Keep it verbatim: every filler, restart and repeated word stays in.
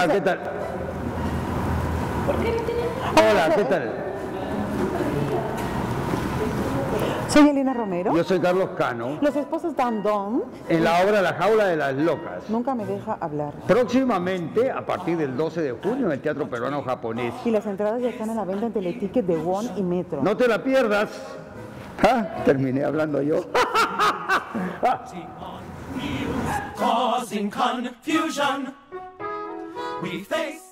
Hola, ¿qué tal? Hola, ¿qué tal? Soy Elena Romero. Yo soy Carlos Cano. Los esposos Dan Don. En la obra La Jaula de las Locas. Nunca me deja hablar. Próximamente, a partir del doce de junio, en el Teatro Peruano Japonés. Y las entradas ya están a la venta en Teleticket de Won y Metro. No te la pierdas. ¿Ah? Terminé hablando yo. Causing confusion, we face